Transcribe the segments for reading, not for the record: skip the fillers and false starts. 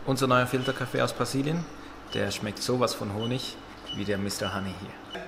Unser neuer Filterkaffee aus Brasilien, der schmeckt sowas von Honig wie der Mr. Honey hier.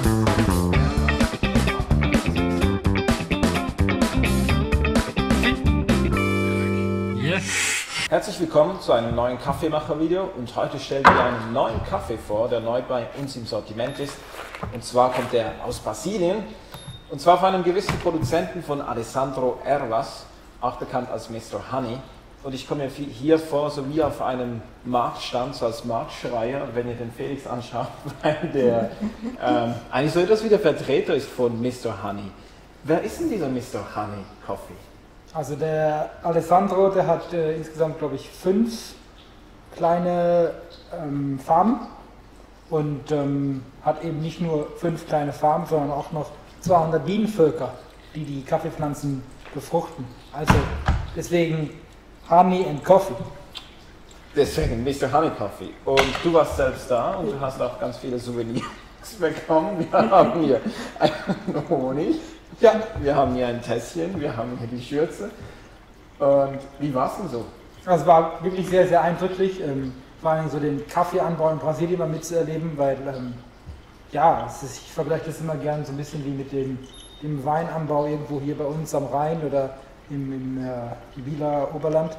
Yes. Herzlich willkommen zu einem neuen Kaffeemacher-Video und heute stellen wir einen neuen Kaffee vor, der neu bei uns im Sortiment ist. Und zwar kommt der aus Brasilien und zwar von einem gewissen Produzenten von Alessandro Ervas, auch bekannt als Mr. Honey. Und ich komme mir hier vor, so wie auf einem Marktstand, so als Marktschreier, wenn ihr den Felix anschaut, weil der eigentlich so etwas wie der Vertreter ist von Mr. Honey. Wer ist denn dieser Mr. Honey Coffee? Also der Alessandro, der hat insgesamt, glaube ich, 5 kleine Farmen und hat eben nicht nur 5 kleine Farmen, sondern auch noch 200 Bienenvölker, die die Kaffeepflanzen befruchten. Also deswegen Honey and Coffee. Deswegen Mr. Honey Coffee. Und du warst selbst da und du hast auch ganz viele Souvenirs bekommen. Wir haben hier einen Honig, ja, wir haben hier ein Tässchen, wir haben hier die Schürze. Und wie war es denn so? Also es war wirklich sehr, sehr eindrücklich, vor allem so den Kaffeeanbau in Brasilien mal mitzuerleben, weil ja, ich vergleiche das immer gerne so ein bisschen wie mit dem Weinanbau irgendwo hier bei uns am Rhein oder im Bieler Oberland,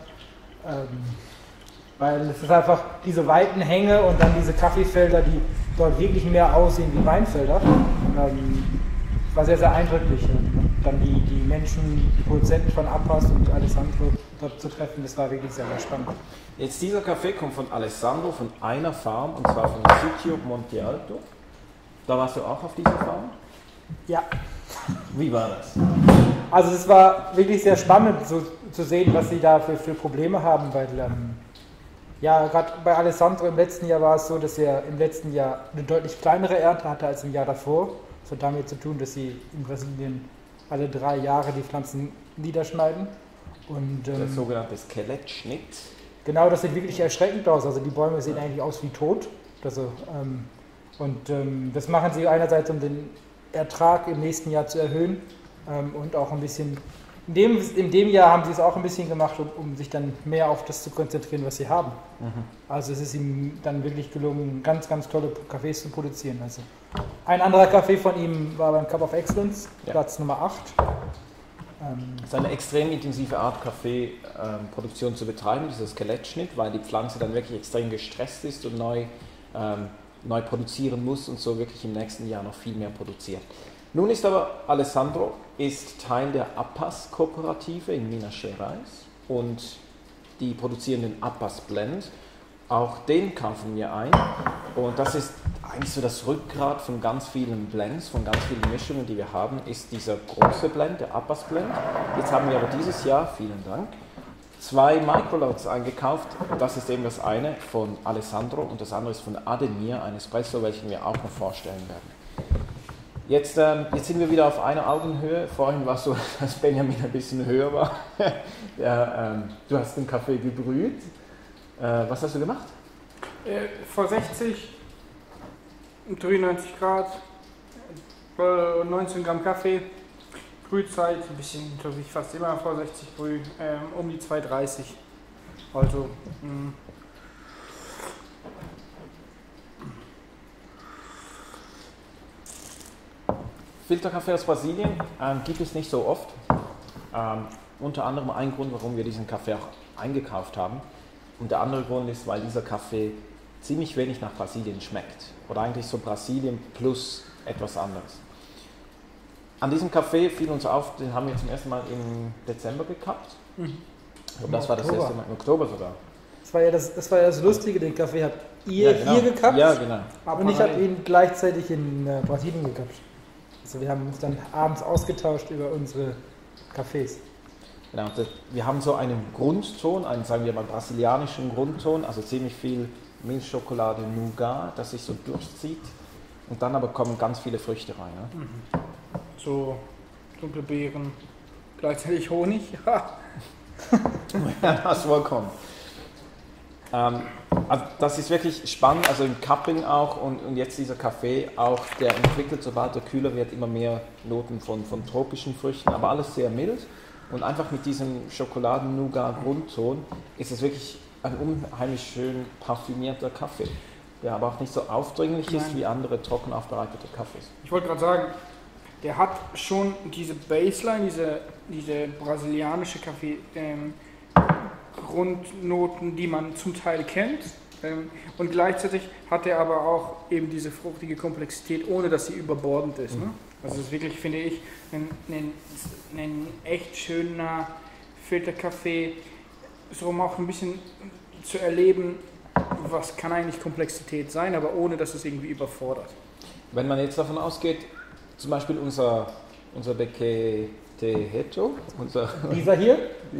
weil es ist einfach diese weiten Hänge und dann diese Kaffeefelder, die dort wirklich mehr aussehen wie Weinfelder. War sehr, sehr eindrücklich. Dann die Menschen, die Produzenten von Appas und Alessandro dort zu treffen, das war wirklich sehr, sehr spannend. Jetzt dieser Kaffee kommt von Alessandro, von einer Farm, und zwar von Sítio Monte Alto. Da warst du auch auf dieser Farm? Ja. Wie war das? Also es war wirklich sehr spannend so, zu sehen, was sie da für Probleme haben, weil ja, gerade bei Alessandro im letzten Jahr war es so, dass er im letzten Jahr eine deutlich kleinere Ernte hatte als im Jahr davor. Das hat damit zu tun, dass sie in Brasilien alle 3 Jahre die Pflanzen niederschneiden. Und, der sogenannte Skelettschnitt. Genau, das sieht wirklich erschreckend aus. Also die Bäume sehen eigentlich aus wie tot. Also, das machen sie einerseits, um den Ertrag im nächsten Jahr zu erhöhen und auch ein bisschen, in dem Jahr haben sie es auch ein bisschen gemacht, um sich dann mehr auf das zu konzentrieren, was sie haben. Also es ist ihm dann wirklich gelungen, ganz, ganz tolle Kaffees zu produzieren. Also ein anderer Kaffee von ihm war beim Cup of Excellence, ja. Platz Nummer 8. Es ist eine extrem intensive Art, Kaffeeproduktion zu betreiben, dieser Skelettschnitt, weil die Pflanze dann wirklich extrem gestresst ist und neu produzieren muss und so wirklich im nächsten Jahr noch viel mehr produziert. Nun ist aber Alessandro Teil der Appas-Kooperative in Minas Gerais und die produzieren den Appas Blend. Auch den kaufen wir ein und das ist eigentlich so das Rückgrat von ganz vielen Blends, von ganz vielen Mischungen, die wir haben, ist dieser große Blend, der Appas Blend. Jetzt haben wir aber dieses Jahr, vielen Dank, 2 Microlots eingekauft. Das ist eben das eine von Alessandro und das andere ist von Ademir, ein Espresso, welchen wir auch noch vorstellen werden. Jetzt sind wir wieder auf einer Augenhöhe. Vorhin war es so, dass Benjamin ein bisschen höher war. Ja, du hast den Kaffee gebrüht. Was hast du gemacht? Vor 60, 93 Grad, 19 Gramm Kaffee. Brühzeit, ein bisschen, glaube ich, fast immer vor 60 Brüh, um die 2,30. Also, Filterkaffee aus Brasilien gibt es nicht so oft. Unter anderem ein Grund, warum wir diesen Kaffee auch eingekauft haben. Und der andere Grund ist, weil dieser Kaffee ziemlich wenig nach Brasilien schmeckt. Oder eigentlich so Brasilien plus etwas anderes. An diesem Kaffee fiel uns auf, den haben wir zum ersten Mal im Dezember gekappt. Und das war das erste Mal, im Oktober sogar. Das war ja das Lustige, den Kaffee habt ihr hier gekappt, ja, genau. Und ich habe ihn gleichzeitig in Brasilien gekappt. Also wir haben uns dann abends ausgetauscht über unsere Kaffees. Genau, wir haben so einen Grundton, einen, sagen wir mal, brasilianischen Grundton, also ziemlich viel Milchschokolade, Nougat, das sich so durchzieht. Und dann aber kommen ganz viele Früchte rein. Ne? So dunkle Beeren, gleichzeitig Honig. Ja, das vollkommen. Also das ist wirklich spannend, also im Cupping auch und jetzt dieser Kaffee auch, der entwickelt, sobald er kühler wird, immer mehr Noten von tropischen Früchten, aber alles sehr mild und einfach mit diesem Schokoladen-Nougat-Grundton ist es wirklich ein unheimlich schön parfümierter Kaffee, der aber auch nicht so aufdringlich ist wie andere trocken aufbereitete Kaffees. Ich wollte gerade sagen, der hat schon diese Baseline, diese brasilianische Kaffee Grundnoten, die man zum Teil kennt. Und gleichzeitig hat er aber auch eben diese fruchtige Komplexität, ohne dass sie überbordend ist. Ne? Also es ist wirklich, finde ich, ein echt schöner Filterkaffee, so um auch ein bisschen zu erleben, was kann eigentlich Komplexität sein, aber ohne dass es irgendwie überfordert. Wenn man jetzt davon ausgeht, zum Beispiel unser Bequeteto, Dieser hier?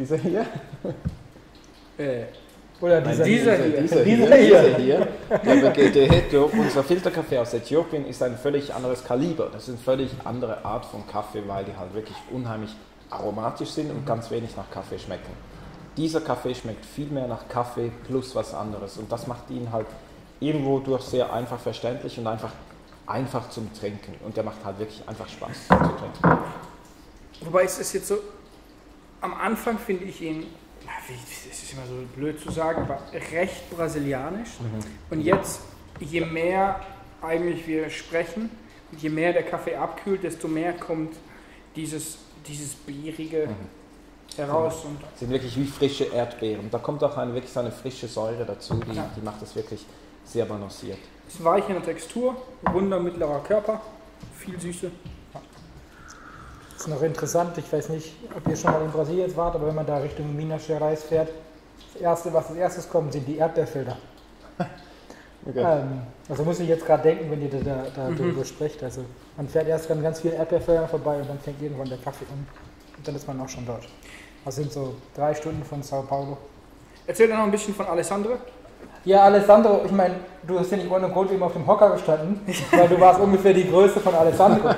Oder Nein, dieser hier, der Bequeteto, unser Filterkaffee aus Äthiopien, ist ein völlig anderes Kaliber. Das ist eine völlig andere Art von Kaffee, weil die halt wirklich unheimlich aromatisch sind und ganz wenig nach Kaffee schmecken. Dieser Kaffee schmeckt viel mehr nach Kaffee plus was anderes und das macht ihn halt irgendwo durch sehr einfach verständlich und einfach zum Trinken und der macht halt wirklich einfach Spaß zu trinken. Wobei es ist jetzt so, am Anfang finde ich ihn, es ist immer so blöd zu sagen, aber recht brasilianisch. Und jetzt, je mehr eigentlich wir sprechen, je mehr der Kaffee abkühlt, desto mehr kommt dieses Bärige heraus. Und sind wirklich wie frische Erdbeeren. Da kommt auch wirklich so eine frische Säure dazu, die macht das wirklich sehr balanciert. Ist weich in der Textur, runder mittlerer Körper, viel Süße. Das ist noch interessant, ich weiß nicht, ob ihr schon mal in Brasilien wart, aber wenn man da Richtung Minas Gerais fährt, was als erstes kommt, sind die Erdbeerfelder. Okay. Also muss ich jetzt gerade denken, wenn ihr da darüber sprecht. Also man fährt erst an ganz vielen Erdbeerfeldern vorbei und dann fängt irgendwann der Kaffee an und dann ist man auch schon dort. Das sind so 3 Stunden von Sao Paulo. Erzähl doch noch ein bisschen von Alessandro. Ja, Alessandro, ich meine, du hast ja nicht ohne Grund eben auf dem Hocker gestanden, weil du warst ungefähr die Größe von Alessandro.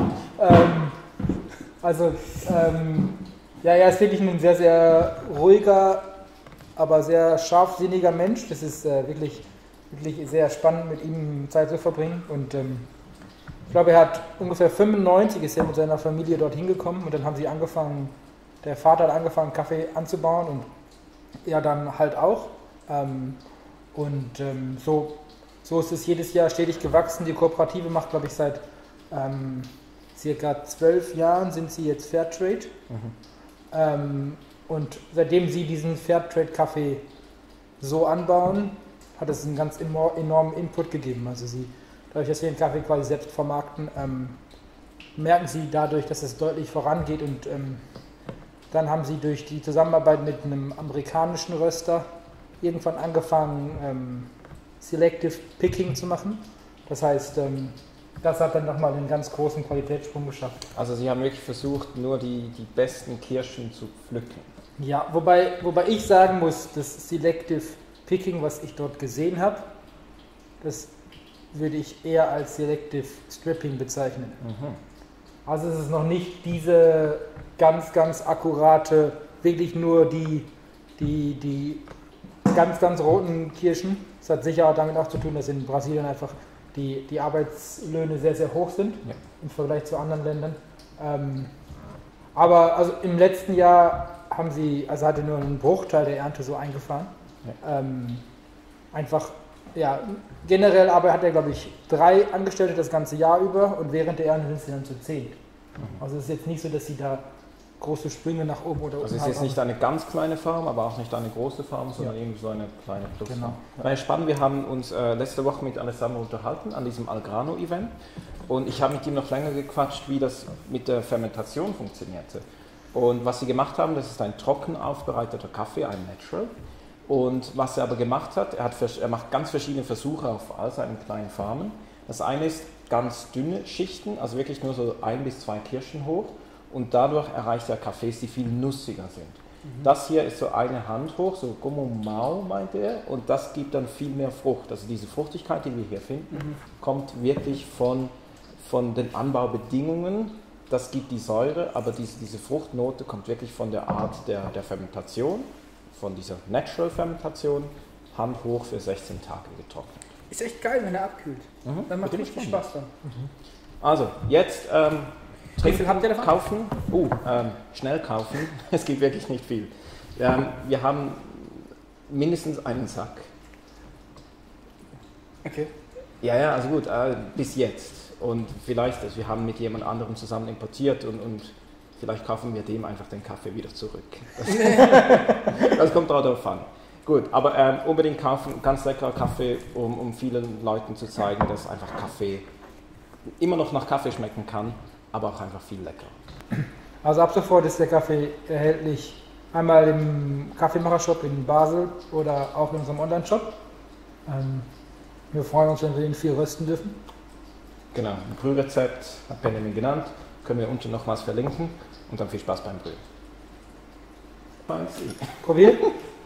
Er ist wirklich ein sehr, sehr ruhiger, aber sehr scharfsinniger Mensch. Das ist wirklich sehr spannend, mit ihm Zeit zu verbringen. Und ich glaube, er hat ungefähr 95 ist er mit seiner Familie dorthin gekommen und dann haben sie angefangen, der Vater hat angefangen, Kaffee anzubauen und er dann halt auch. So ist es jedes Jahr stetig gewachsen. Die Kooperative macht, glaube ich, seit circa 12 Jahren sind sie jetzt Fairtrade. Und seitdem sie diesen Fairtrade-Kaffee so anbauen, hat es einen ganz enormen Input gegeben. Also dadurch, dass sie den Kaffee quasi selbst vermarkten, merken sie dadurch, dass es deutlich vorangeht. Und dann haben sie durch die Zusammenarbeit mit einem amerikanischen Röster irgendwann angefangen, Selective Picking zu machen. Das heißt, das hat dann nochmal einen ganz großen Qualitätssprung geschafft. Also Sie haben wirklich versucht, nur die besten Kirschen zu pflücken. Ja, wobei ich sagen muss, das Selective Picking, was ich dort gesehen habe, das würde ich eher als Selective Stripping bezeichnen. Also es ist noch nicht diese ganz, ganz akkurate, wirklich nur die ganz, ganz roten Kirschen. Das hat sicher damit auch zu tun, dass in Brasilien einfach die Arbeitslöhne sehr, sehr hoch sind im Vergleich zu anderen Ländern. Aber also im letzten Jahr hatte nur einen Bruchteil der Ernte so eingefahren. Generell aber hat er, glaube ich, 3 Angestellte das ganze Jahr über und während der Ernte sind sie dann zu 10. Also es ist jetzt nicht so, dass sie da große Sprünge nach oben oder unten Also es ist jetzt nicht eine ganz kleine Farm, aber auch nicht eine große Farm, sondern irgendwie so eine kleine Plusfarm. Genau. Spannend, wir haben uns letzte Woche mit Alessandro unterhalten an diesem Algrano-Event und ich habe mit ihm noch länger gequatscht, wie das mit der Fermentation funktionierte. Und was sie gemacht haben, das ist ein trocken aufbereiteter Kaffee, ein Natural. Und was er aber gemacht hat, er macht ganz verschiedene Versuche auf all seinen kleinen Farmen. Das eine ist ganz dünne Schichten, also wirklich nur so 1 bis 2 Kirschen hoch. Und dadurch erreicht er Kaffees, die viel nussiger sind. Das hier ist so eine Hand hoch, so como Mau meint er, und das gibt dann viel mehr Frucht. Also diese Fruchtigkeit, die wir hier finden, kommt wirklich von den Anbaubedingungen. Das gibt die Säure, aber diese Fruchtnote kommt wirklich von der Art der Fermentation, von dieser Natural Fermentation, Hand hoch für 16 Tage getrocknet. Ist echt geil, wenn er abkühlt. Dann macht richtig Spaß dann. Also, jetzt wie viel habt ihr davon? Kaufen. Schnell kaufen. Es gibt wirklich nicht viel. Wir haben mindestens einen Sack. Okay. Ja, also gut, bis jetzt. Und vielleicht, also wir haben mit jemand anderem zusammen importiert und vielleicht kaufen wir dem einfach den Kaffee wieder zurück. Das kommt darauf an. Gut, aber unbedingt kaufen, ganz leckerer Kaffee, um vielen Leuten zu zeigen, dass einfach Kaffee immer noch nach Kaffee schmecken kann, aber auch einfach viel leckerer. Also ab sofort ist der Kaffee erhältlich einmal im Kaffeemacher-Shop in Basel oder auch in unserem Online-Shop. Wir freuen uns, wenn wir ihn viel rösten dürfen. Genau, ein Brührezept hat Benjamin genannt, können wir unten nochmals verlinken und dann viel Spaß beim Brühen. Probiert?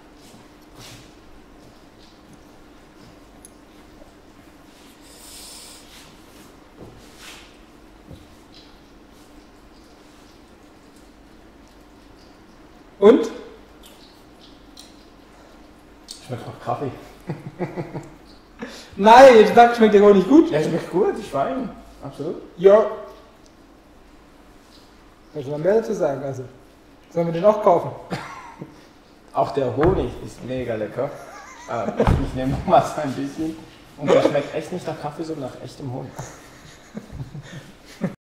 Und? Schmeckt nach Kaffee. Nein, ich sag, schmeckt ja gar nicht gut. Ja, schmeckt gut, ich weine. Absolut. Ja. Kann ich mal mehr dazu sagen, also. Sollen wir den auch kaufen? Auch der Honig ist mega lecker. Ich nehme nochmals ein bisschen. Und der schmeckt echt nicht nach Kaffee, sondern nach echtem Honig.